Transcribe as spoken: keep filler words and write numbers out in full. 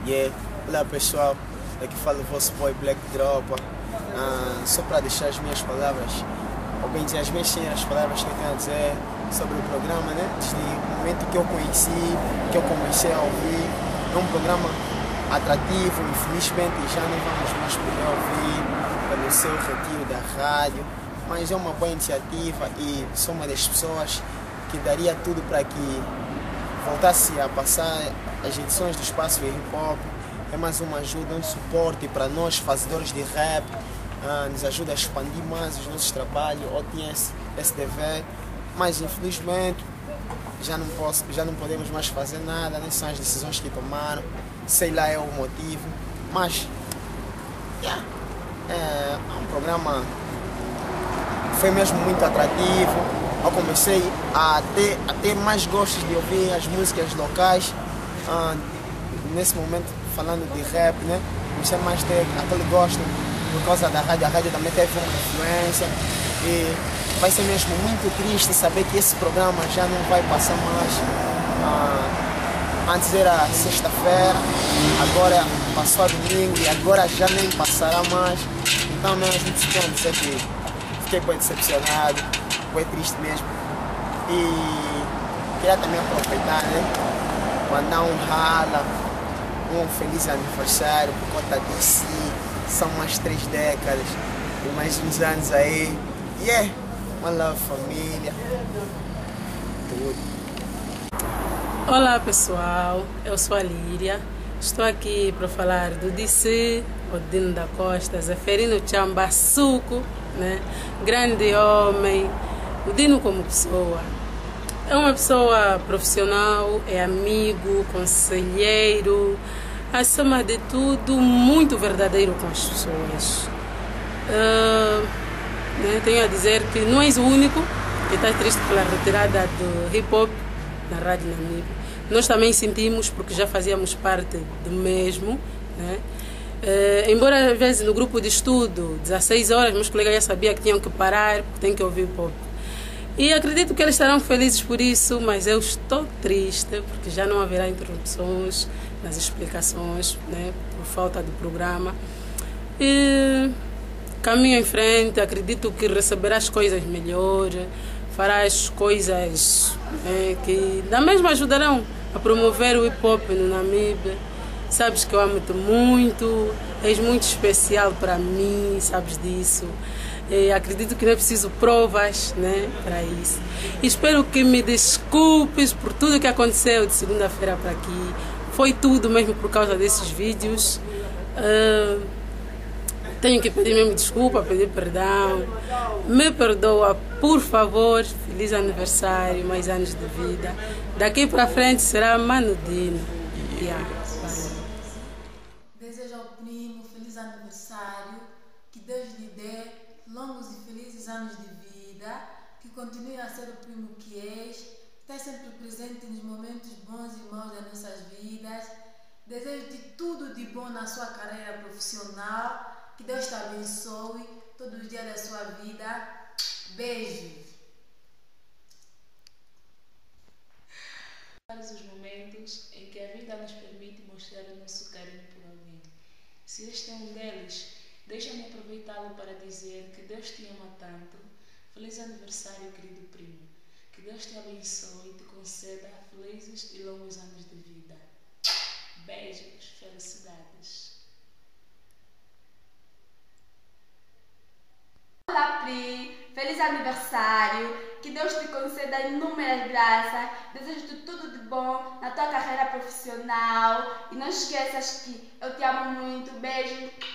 Yeah. Olá pessoal, aqui fala o vosso boy Black Dropa. Ah, só para deixar as minhas palavras, ou bem dizer, as minhas cheiras palavras que eu tenho a dizer sobre o programa, né? Desde o momento que eu conheci, que eu comecei a ouvir, é um programa atrativo, infelizmente já não vamos mais poder ouvir pelo seu retiro da rádio, mas é uma boa iniciativa e sou uma das pessoas que daria tudo para que voltasse a passar as edições do Espaço Hip Hop. É mais uma ajuda, um suporte para nós fazedores de rap, ah, nos ajuda a expandir mais os nossos trabalhos, ou tinha esse, esse dever, mas infelizmente já não, posso, já não podemos mais fazer nada, nem são as decisões que tomaram, sei lá é o motivo, mas yeah, é um programa que foi mesmo muito atrativo. Eu comecei a ter, a ter mais gostos de ouvir as músicas locais, ah, nesse momento falando de rap, né? Comecei mais a ter aquele gosto por causa da rádio, a rádio também teve uma influência e vai ser mesmo muito triste saber que esse programa já não vai passar mais. Ah, antes era sexta-feira, agora passou a domingo e agora já nem passará mais. Então mesmo estou a dizer que fiquei bem decepcionado, foi triste mesmo. E queria também aproveitar, né? Mandar um rala, um feliz aniversário por conta de si. São mais três décadas e mais uns anos aí. E yeah, uma love família. Tudo. Olá pessoal, eu sou a Líria. Estou aqui para falar do D C, o Dino da Costa, Zeferino Chambaçuco, né? Grande homem. O Dino como pessoa. É uma pessoa profissional, é amigo, conselheiro, acima de tudo, muito verdadeiro com as pessoas. Uh, né, tenho a dizer que não és o único que está triste pela retirada do hip hop na Rádio Namibe. Nós também sentimos, porque já fazíamos parte do mesmo. Né? Uh, embora às vezes no grupo de estudo, dezasseis horas, meus colegas já sabiam que tinham que parar, porque têm que ouvir hip hop. E acredito que eles estarão felizes por isso, mas eu estou triste porque já não haverá interrupções nas explicações, né, por falta de programa. E caminho em frente, acredito que receberás coisas melhores, farás coisas, né, que da mesma ajudarão a promover o hip hop no Namibe. Sabes que eu amo-te muito, és muito especial para mim, sabes disso. E acredito que não é preciso provas, né, para isso. E espero que me desculpes por tudo que aconteceu de segunda-feira para aqui. Foi tudo mesmo por causa desses vídeos. Uh, tenho que pedir mesmo desculpa, pedir perdão. Me perdoa, por favor. Feliz aniversário, mais anos de vida. Daqui para frente será Mano Dino. Yeah. Desejo ao primo feliz aniversário, que Deus lhe dê longos e felizes anos de vida, que continue a ser o primo que és, que esteja sempre presente nos momentos bons e maus das nossas vidas. Desejo-te tudo de bom na sua carreira profissional, que Deus te abençoe todos os dias da sua vida. Beijos! Os momentos em que a vida nos permite mostrar o nosso carinho por alguém. Se este é um deles, deixa-me aproveitá-lo para dizer que Deus te ama tanto. Feliz aniversário, querido primo. Que Deus te abençoe e te conceda felizes e longos anos de vida. Beijos, felicidades. Olá, Pri! Feliz aniversário! Que Deus te conceda inúmeras graças. Desejo-te tudo de bom na tua carreira profissional. E não esqueças que eu te amo muito. Beijo!